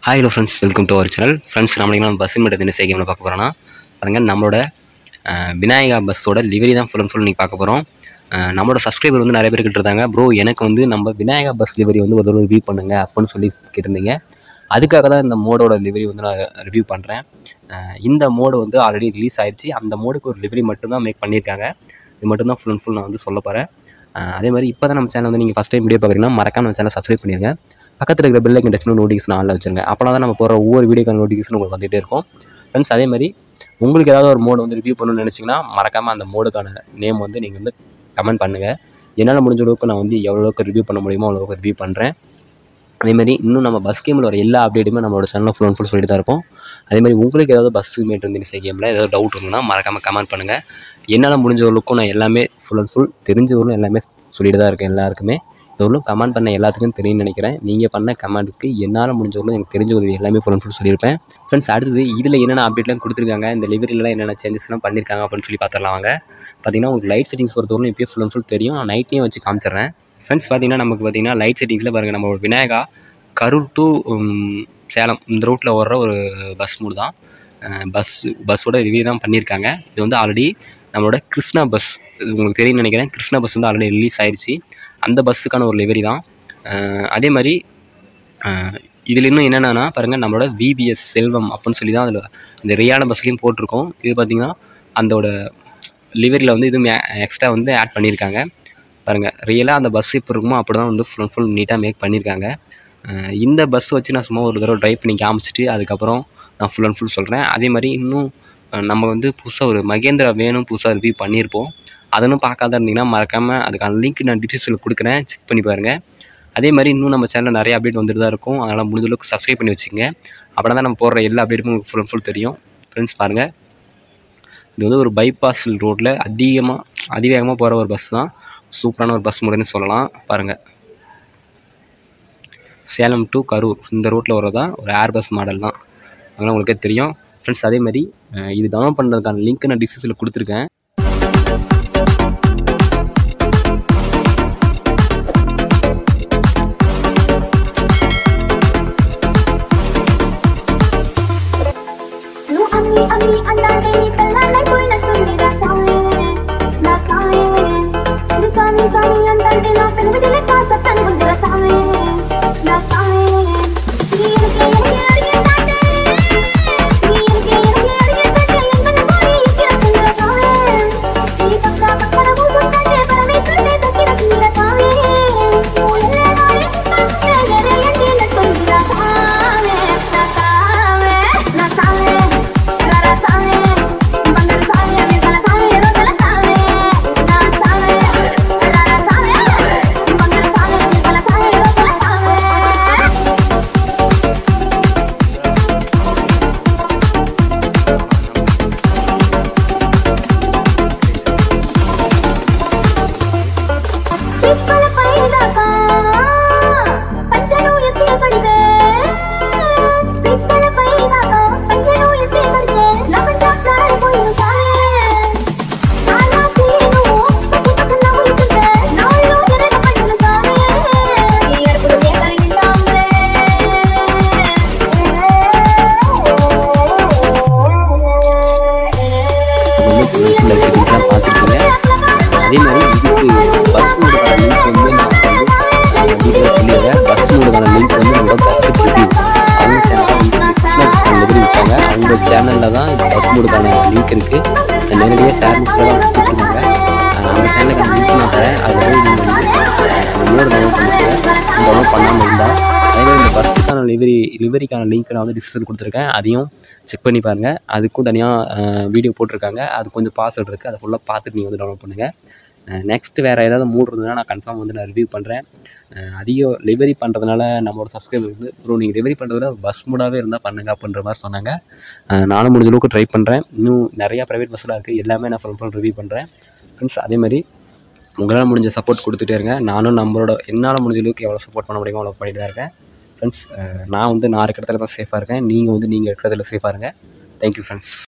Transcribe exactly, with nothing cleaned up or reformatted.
Hi hello friends, welcome to our channel. Friends, நம்மளுக்கு நம்ம bus metre என்ன கேமில் பார்க்க போகிறோன்னா பாருங்கள், நம்மளோட விநாயகா பஸ்ஸோட லிவரி தான் ஃபுல் அண்ட் ஃபுல் நீங்கள் பார்க்க போகிறோம். நம்மளோட சப்ஸ்கிரைபர் வந்து நிறைய பேர் கேட்டிருந்தாங்க, ப்ரோ எனக்கு வந்து நம்ம விநாயகா பஸ் லிவரி வந்து ஒரு தடவை ரிவ்யூ பண்ணுங்கள் அப்படின்னு சொல்லி கேட்டிருந்தீங்க. அதுக்காக தான் இந்த மோடோட லிவரி வந்து நான் ரிவ்யூ பண்ணுறேன். இந்த மோடு வந்து ஆல்ரெடி ரிலீஸ் ஆகிடுச்சு. அந்த மோடுக்கு ஒரு லிவரி மட்டும்தான் மேக் பண்ணியிருக்காங்க. இது மட்டும்தான் ஃபுல் அண்ட் ஃபுல் நான் வந்து சொல்ல போகிறேன். அதே மாதிரி இப்போ தான் நம்ம சேனல் வந்து நீங்கள் ஃபஸ்ட் டைம் வீடியோ பார்க்குறீங்கன்னா மறக்காம நம்ம சேனல் சப்ஸ்கிரைப் பண்ணிடுங்க. பக்கத்தில் இருக்கிற பெல் ஐக்கன் டச் பண்ணி நோட்டிஃபிகேஷன் ஆன்ல வச்சுருங்க. அப்போனா தான் நம்ம போகிற ஒவ்வொரு வீடியோக்கான நோட்டிஃபிகேஷன் உங்களுக்கு வந்துகிட்டே இருக்கும். ஃப்ரெண்ட்ஸ், அதே மாதிரி உங்களுக்கு ஏதாவது ஒரு மோடு வந்து ரிவ்யூ பண்ணணும்னு நினச்சிங்கன்னா மறக்காமல் அந்த மோடுக்கான நேம் வந்து நீங்கள் வந்து கமெண்ட் பண்ணுங்கள். என்னால் முடிஞ்ச அளவுக்கு நான் வந்து எவ்வளோ அளவுக்கு ரிவ்யூ பண்ண முடியுமோ அவ்வளோக்கு ரிவ்யூ பண்ணுறேன். அதேமாதிரி இன்னும் நம்ம பஸ் கேமில் வர எல்லா அப்டேட்டுமே நம்மளோட சேனலில் ஃபுல் அண்ட் ஃபுல் சொல்லிட்டு தான் இருப்போம். அதேமாதிரி உங்களுக்கு ஏதாவது பஸ் மேட் வந்து இன்ஸ்டா கேமில் ஏதாவது டவுட் இருந்ததுன்னா மறக்காமல் கமெண்ட் பண்ணுங்கள். என்னால் முடிஞ்ச அளவுக்கும் நான் எல்லாமே ஃபுல் அண்ட் ஃபுல் தெரிஞ்சவர்களும் எல்லாமே சொல்லிட்டு தான் இருக்கேன். எல்லாருக்குமே எவ்வளோ கமெண்ட் பண்ண எல்லாத்துக்கும் தெரியும்னு நினைக்கிறேன். நீங்கள் பண்ண கமெண்ட்டுக்கு என்னால் முடிஞ்சவர்களும் எனக்கு தெரிஞ்ச உதவி எல்லாமே ஃபுல் அண்ட் ஃபுல் சொல்லியிருப்பேன். ஃப்ரெண்ட்ஸ், அடுத்தது இதில் என்னென்ன அப்டேட்லாம் கொடுத்துருக்காங்க, இந்த லிவரிலாம் என்னென்ன சேஞ்சஸ்லாம் பண்ணியிருக்காங்க அப்படின்னு சொல்லி பார்த்துடலாம். வாங்க. பார்த்தீங்கன்னா உங்களுக்கு லைட் செட்டிங்ஸ் பொறுத்தவரைக்கும் இப்போயே ஃபுல் அண்ட் ஃபுல் தெரியும். நான் நைட்லேயும் வச்சு காமிச்சிடுறேன். ஃப்ரெண்ட்ஸ், பார்த்தீங்கன்னா நமக்கு பார்த்தீங்கன்னா லைட் செட்டிங்ஸில் பாருங்கள், நம்ம விநாயகா கரூர் டு சேலம் இந்த ரூட்டில் வர்ற ஒரு பஸ் மூடு தான். பஸ் பஸ்ஸோட ரிவ்யூ தான் பண்ணியிருக்காங்க. இது வந்து ஆல்ரெடி நம்மளோட கிருஷ்ணா பஸ், இது உங்களுக்கு தெரியும்னு நினைக்கிறேன். கிருஷ்ணா பஸ் வந்து ஆல்ரெடி ரிலீஸ் ஆயிடுச்சு. அந்த பஸ்ஸுக்கான ஒரு லிவரி தான். அதே மாதிரி இதில் இன்னும் என்னென்னா பாருங்கள், நம்மளோட விபிஎஸ் செல்வம் அப்படின்னு சொல்லி தான் அதில் இந்த ரியான பஸ்லேயும் போட்டிருக்கோம். இது பார்த்திங்கன்னா அதோட லிவரியில் வந்து இதுவும் எக்ஸ்ட்ரா வந்து ஆட் பண்ணியிருக்காங்க. பாருங்கள், ரியலாக அந்த பஸ் இப்போ இருக்குமோ அப்படி தான் வந்து ஃபுல் ஃபுல் நீட்டாக மேக் பண்ணியிருக்காங்க. இந்த பஸ் வச்சு நான் சும்மா ஒரு தடவை ட்ரைவ் பண்ணி காமிச்சிட்டு அதுக்கப்புறம் நான் ஃபுல் அண்ட் ஃபுல் சொல்கிறேன். அதே மாதிரி இன்னும் நம்ம வந்து புதுசாக ஒரு மகேந்திரா வேணும் புதுசாக ரிவ்யூ பண்ணியிருப்போம். அதனும் பார்க்காத இருந்தீங்கன்னா மறக்காமல் அதுக்கான லிங்க் நான் டிஸ்கிரிப்ஷனில் கொடுக்குறேன், செக் பண்ணி பாருங்கள். அதே மாதிரி இன்னும் நம்ம சேனலில் நிறைய அப்டேட் வந்துட்டு தான் இருக்கும். அதனால் முடிஞ்ச அளவுக்கு சப்ஸ்கிரைப் பண்ணி வச்சுக்கோங்க. அப்படின்னா தான் நம்ம போடுற எல்லா அப்டேட்டுமே உங்களுக்கு ஃபுல் அண்ட் ஃபுல் தெரியும். ஃப்ரெண்ட்ஸ், பாருங்கள், இது வந்து ஒரு பைபாஸ் ரோட்டில் அதிகமாக அதிவேகமாக போகிற ஒரு பஸ் தான். சூப்பரான ஒரு பஸ் முறைன்னு சொல்லலாம். பாருங்கள், சேலம் டு கரூர் இந்த ரூட்டில் வரதான் ஒரு ஏர் பஸ் மாடல் தான். அதனால் உங்களுக்கே தெரியும். ஃப்ரெண்ட்ஸ், அதே மாதிரி இது டவுன்லோட் பண்ணுறதுக்கான லிங்க் நான் டிஸ்கிரிப்ஷனில் கொடுத்துருக்கேன். பார்த்துருக்கீங்க. அதே மாதிரி இதுக்கு பஸ் மூடுக்கான லிங்க் வந்து நான் வந்து டீட்டெயில்ஸ் சொல்லிடுறேன். பஸ் மூடுக்கான லிங்க் வந்து நம்மளோட பஸ் ரிவ்யூ அவங்க சேனலில் வந்து கிருஷ்ணா பஸ் மாதிரி இருக்காங்க. அவங்க சேனலில் தான் இந்த பஸ் மூடுக்கான லிங்க் இருக்குது. நேரடியாக ஷேர்ஸில் தான் கொடுத்துருக்காங்க. அந்த சேனலுக்கு அந்த லிங்க் நான் தரேன். அது வந்து நீங்கள் வந்து மூடு டவுன்லோட் பண்ணிக்கிறேன். டவுன்லோட் பண்ணாமல் இருந்தால் அதே மாதிரி இந்த பஸ்ஸுக்கான லிவரி லிவரிக்கான லிங்க் நான் வந்து டிஸ்கிரிப்ஷன் கொடுத்துருக்கேன். அதையும் செக் பண்ணி பாருங்கள். அதுக்கும் தனியாக வீடியோ போட்டிருக்காங்க. அது கொஞ்சம் பாஸ்வேர்டு இருக்குது. அதை ஃபுல்லாக பார்த்துட்டு நீங்கள் வந்து டவுன்லோட் பண்ணுங்கள். நெக்ஸ்ட்டு வேறு ஏதாவது மூடு இருந்ததுன்னா நான் கன்ஃபார்ம் வந்து நான் ரிவ்யூ பண்ணுறேன். அதிகம் லிவரி பண்ணுறதுனால நம்மளோட சப்ஸ்கிரைபர் வந்து ப்ரோ நீங்கள் லிவரி பண்ணுறதுல பஸ் மூடாகவே இருந்தால் பண்ணுங்க அப்படின்ற மாதிரி சொன்னாங்க. நானும் முடிஞ்ச அளவுக்கு ட்ரை பண்ணுறேன். இன்னும் நிறையா ப்ரைவேட் பஸ்ஸெலாம் இருக்குது. எல்லாமே நான் ஃபுல் ஃபுல் ரிவ்யூ பண்ணுறேன். ஃப்ரெண்ட்ஸ், அதே மாதிரி உங்களால் முடிஞ்ச சப்போர்ட் கொடுத்துட்டே இருங்க. நானும் நம்மளோட என்னால் முடிஞ்ச அளவுக்கு எவ்வளோ சப்போர்ட் பண்ண முடியுமோ அவ்வளோ பண்ணிட்டு தான் இருக்கேன். ஃப்ரெண்ட்ஸ், நான் வந்து நான் இருக்கிற இடத்துல தான் சேஃபாக இருக்கேன். நீங்கள் வந்து நீங்கள் இருக்கிற இடத்துல சேஃபாக இருங்க. Thank you friends.